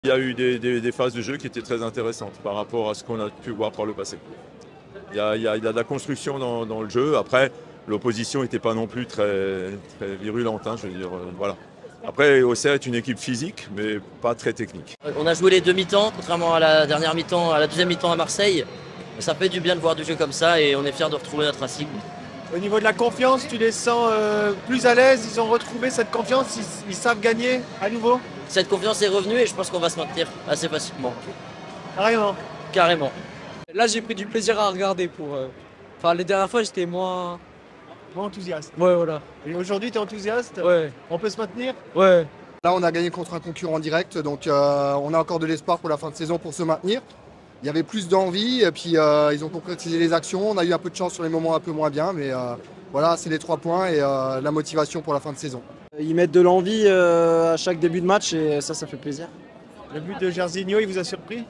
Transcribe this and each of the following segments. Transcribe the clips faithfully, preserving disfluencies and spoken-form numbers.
Il y a eu des, des- des phases de jeu qui étaient très intéressantes par rapport à ce qu'on a pu voir par le passé. Il y a, il y a- il y a de la construction dans, dans le jeu. Après, l'opposition n'était pas non plus très, très virulente, hein, je veux dire, euh, voilà. Après, Auxerre est une équipe physique, mais pas très technique. On a joué les deux mi-temps, contrairement à la dernière mi-temps, à la deuxième mi-temps à Marseille. Ça fait du bien de voir du jeu comme ça et on est fiers de retrouver notre Racing. Au niveau de la confiance, tu les sens euh, plus à l'aise, ils ont retrouvé cette confiance, ils, ils savent gagner à nouveau? Cette confiance est revenue et je pense qu'on va se maintenir assez facilement. Carrément. Carrément. Là, j'ai pris du plaisir à regarder. Pour, euh, Enfin, les dernières fois, j'étais moins. Moins enthousiaste. Ouais, voilà. Et aujourd'hui, tu es enthousiaste? Ouais, On peut se maintenir? ouais. Là, on a gagné contre un concurrent direct, donc euh, on a encore de l'espoir pour la fin de saison pour se maintenir. Il y avait plus d'envie, et puis euh, ils ont concrétisé les actions. On a eu un peu de chance sur les moments un peu moins bien, mais euh, voilà, c'est les trois points et euh, la motivation pour la fin de saison. Ils mettent de l'envie euh, à chaque début de match et ça, ça fait plaisir. Le but de Jairzinho, il vous a surpris?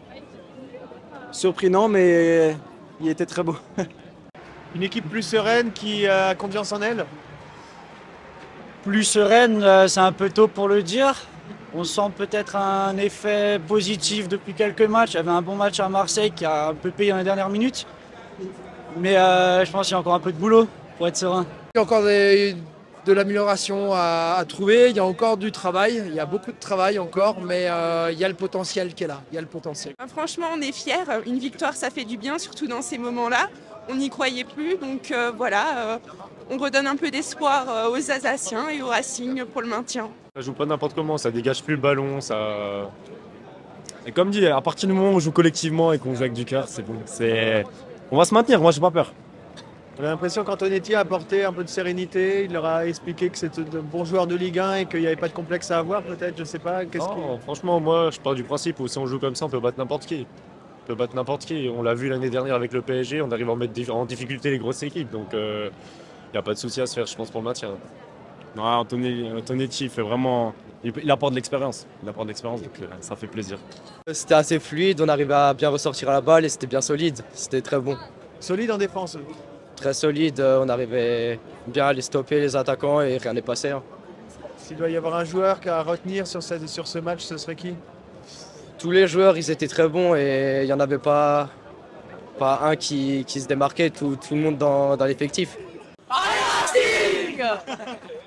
Surpris non, mais il était très beau. Une équipe plus sereine qui a confiance en elle? Plus sereine, euh, c'est un peu tôt pour le dire. On sent peut-être un effet positif depuis quelques matchs. Il y avait un bon match à Marseille qui a un peu payé dans les dernières minutes. Mais euh, je pense qu'il y a encore un peu de boulot pour être serein. Il y a encore des- de l'amélioration à, à trouver, il y a encore du travail, il y a beaucoup de travail encore, mais euh, il y a le potentiel qui est là, il y a le potentiel. Franchement, on est fiers. Une victoire, ça fait du bien, surtout dans ces moments-là. On n'y croyait plus, donc euh, voilà, euh, on redonne un peu d'espoir euh, aux Alsaciens et au Racing pour le maintien. Ça joue pas n'importe comment, ça dégage plus le ballon, ça. Et comme dit, à partir du moment où on joue collectivement et qu'on joue avec du cœur, c'est bon. C'est... On va se maintenir, moi j'ai pas peur. J'ai l'impression qu'Antonetti a apporté un peu de sérénité, il leur a expliqué que c'était de bons joueurs de Ligue un et qu'il n'y avait pas de complexe à avoir peut-être, je sais pas. Qu'est-ce Non, que... franchement, moi je pars du principe où si on joue comme ça, on peut battre n'importe qui. On peut battre n'importe qui. On l'a vu l'année dernière avec le P S G, on arrive à mettre en difficulté les grosses équipes, donc il euh, n'y a pas de souci à se faire, je pense, pour le maintien. Ouais, Antonetti, Antonetti, il fait vraiment. Il, il apporte de l'expérience. Il apporte de l'expérience, donc euh, ça fait plaisir. C'était assez fluide, on arrivait à bien ressortir à la balle et c'était bien solide. C'était très bon. Solide en défense. Très solide, euh, on arrivait bien à les stopper, les attaquants, et rien n'est passé. hein. S'il doit y avoir un joueur à retenir sur ce, sur ce match, ce serait qui? Tous les joueurs, ils étaient très bons et il n'y en avait pas, pas un qui, qui se démarquait, tout, tout le monde dans, dans l'effectif. Allez, Racing!